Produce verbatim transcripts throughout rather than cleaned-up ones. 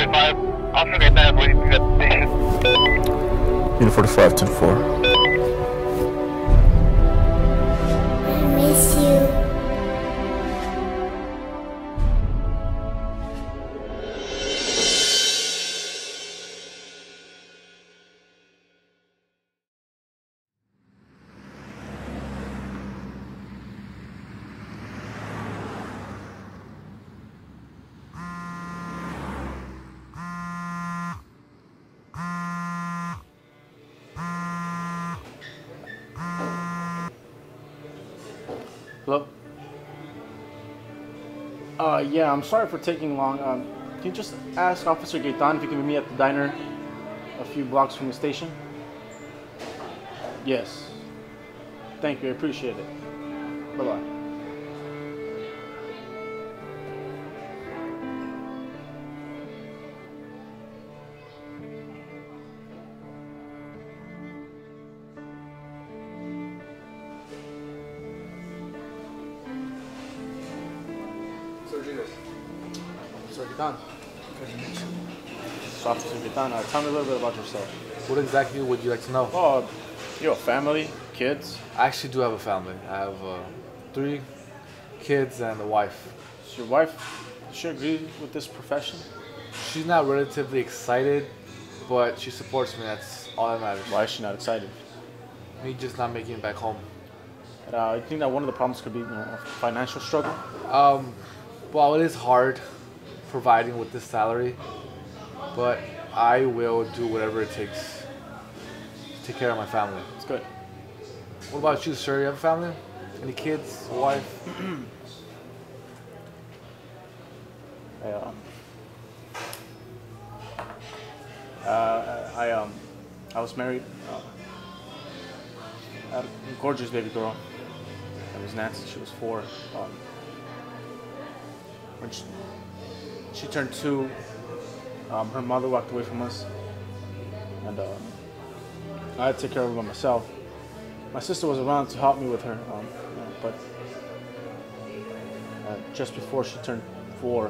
forty-five. Officer Gaitan, waiting to get the station. Unit forty-five, ten four. I miss you. Hello? Uh, yeah, I'm sorry for taking long. Um, can you just ask Officer Gaitan if you can meet me at the diner a few blocks from the station? Yes. Thank you, I appreciate it. Bye-bye. Officer Gaitan. So Officer Gaitan, uh, tell me a little bit about yourself. What exactly would you like to know? Oh, you have a family, kids? I actually do have a family. I have uh, three kids and a wife. Does your wife, does she agree with this profession? She's not relatively excited, but she supports me. That's all that matters. Why is she not excited? Me just not making it back home. And, uh, I think that one of the problems could be, you know, a financial struggle. Um, well, it is hard providing with this salary, but I will do whatever it takes to take care of my family. It's good. What about you, sir? You have a family? Any kids? A wife? I, um, uh, I um, I was married. Uh, I had a gorgeous baby girl. It was Nancy. She was four. Um, when she, she turned two, um, her mother walked away from us, and uh, I had to take care of her by myself. My sister was around to help me with her, um, you know, but uh, just before she turned four,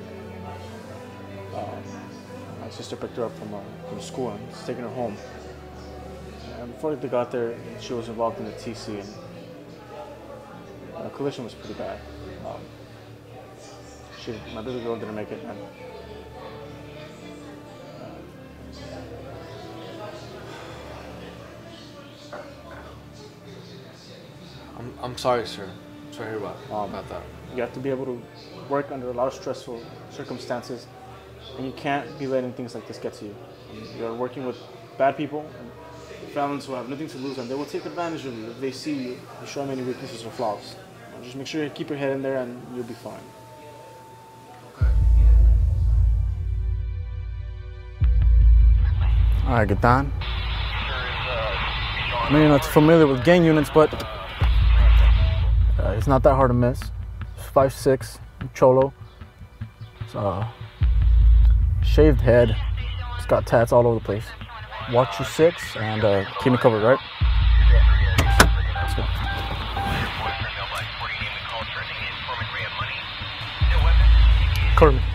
um, my sister picked her up from, uh, from school and was taking her home. And before they got there, she was involved in a T C, and the collision was pretty bad. Um, she, my little girl didn't make it, and I'm, I'm sorry, sir. I'm sorry to hear about, Um, about that. you have to be able to work under a lot of stressful circumstances, and you can't be letting things like this get to you. You're working with bad people and felons who have nothing to lose, and they will take advantage of you if they see you, you show them any weaknesses or flaws. Just make sure you keep your head in there, and you'll be fine. All right, Gaitan. I know you're not familiar with gang units, but uh, it's not that hard to miss. five six, cholo. It's, uh, shaved head. It's got tats all over the place. Watch your six and uh, keep me covered, right? Let's go. Cover me.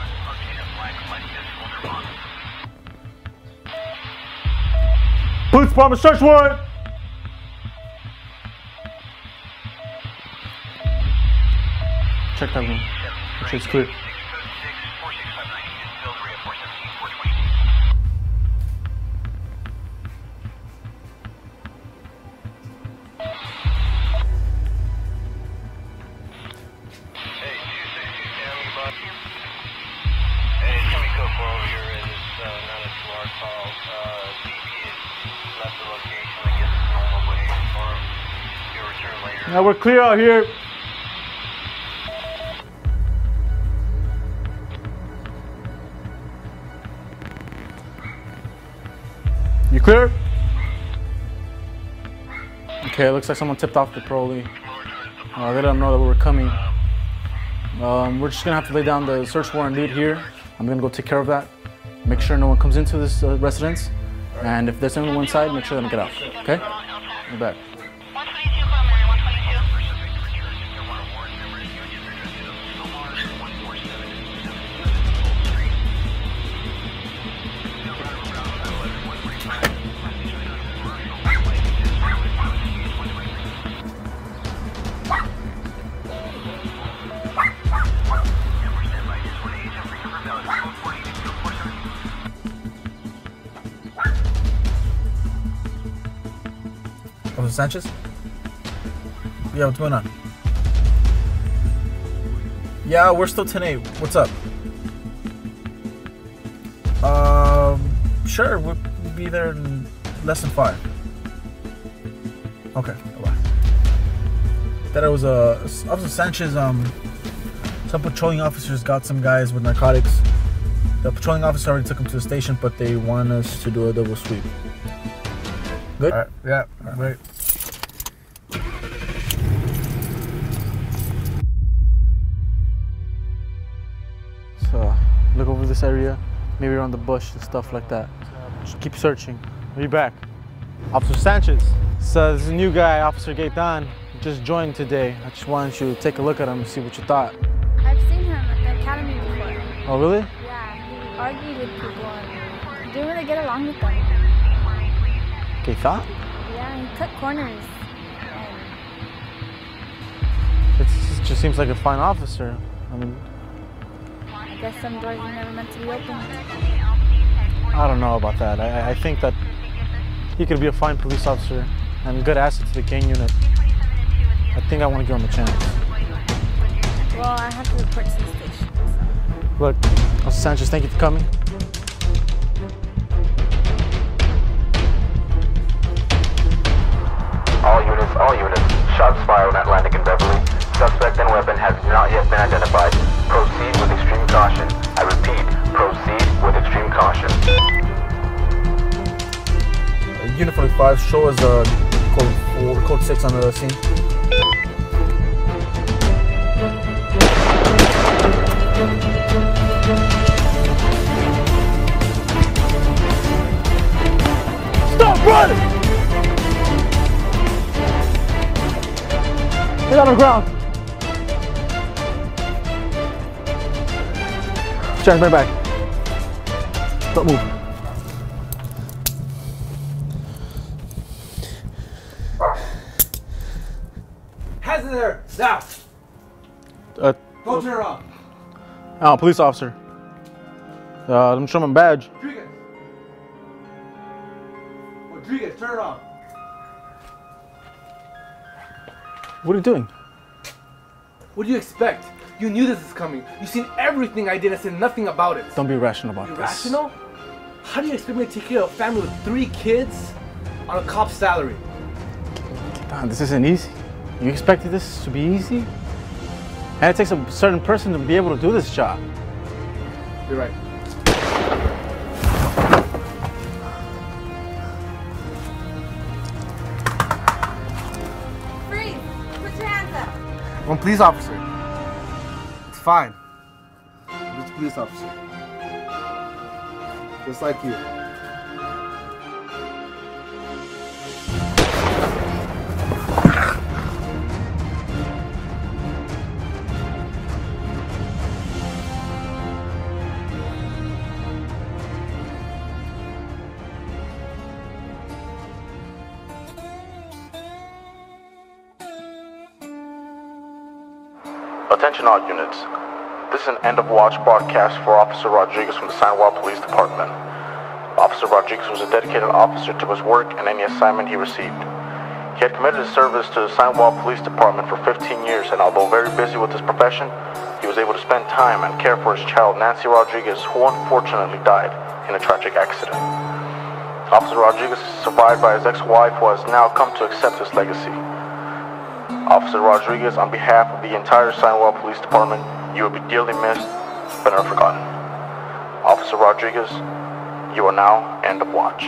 Police department, search warrant! Check that room. Make sure it's clear. Now we're clear out here. You clear? Okay, it looks like someone tipped off the parolee. Uh, they let them know that we were coming. Um, we're just gonna have to lay down the search warrant lead here. I'm gonna go take care of that. Make sure no one comes into this uh, residence. And if there's anyone inside, make sure they don't get out. Okay? We're back. Officer Sanchez? Yeah, what's going on? Yeah, we're still ten eight. What's up? Um, sure, we'll be there in less than five. Okay, bye. That was uh, Officer Sanchez. Um, some patrolling officers got some guys with narcotics. The patrolling officer already took them to the station, but they want us to do a double sweep. Good? All right, yeah, all right. So, look over this area, maybe around the bush and stuff like that. Just keep searching. I'll be back. Officer Sanchez. So, this is a new guy, Officer Gaitan, just joined today. I just wanted you to take a look at him and see what you thought. I've seen him at the academy before. Oh, really? Yeah, he argued with people and didn't really get along with them. Gaitan? Yeah, he cut corners. It's, it just seems like a fine officer. I mean, I guess some doors are never meant to be opened. I don't know about that. I, I think that he could be a fine police officer and a good asset to the gang unit. I think I want to give him a chance. Well, I have to report to the station. So. Look, Officer Sanchez, thank you for coming. All units, all units. Shots fired on Atlantic and Beverly. Suspect and weapon has not yet been identified. Proceed with extreme caution. I repeat, proceed with extreme caution. Uh, Unit forty-five, show us uh, code four, code six on the scene. Stop running! Get on the ground. Stand right back. Don't move. Hands in there, now. Uh, Don't turn around. oh, police officer. Uh, let me show him a badge. Rodriguez. Rodriguez, turn around. What are you doing? What do you expect? You knew this is coming. You've seen everything I did and said nothing about it. Don't be irrational about this. Irrational? How do you expect me to take care of a family with three kids on a cop's salary? Don, this isn't easy. You expected this to be easy? And it takes a certain person to be able to do this job. You're right. Freeze! Put your hands up! I'm a police officer. It's fine. I'm just a police officer. Just like you. Attention all units. This is an end of watch broadcast for Officer Rodriguez from the San Juan Police Department. Officer Rodriguez was a dedicated officer to his work and any assignment he received. He had committed his service to the San Juan Police Department for fifteen years, and although very busy with his profession, he was able to spend time and care for his child, Nancy Rodriguez, who unfortunately died in a tragic accident. Officer Rodriguez is survived by his ex-wife, who has now come to accept his legacy. Officer Rodriguez, on behalf of the entire San Juan Police Department, you will be dearly missed, but never forgotten. Officer Rodriguez, you are now end of watch.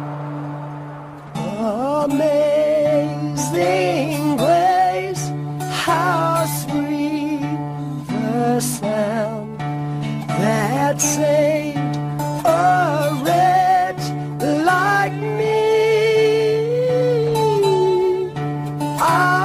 Amazing grace, how sweet the sound that saved a wretch like me. I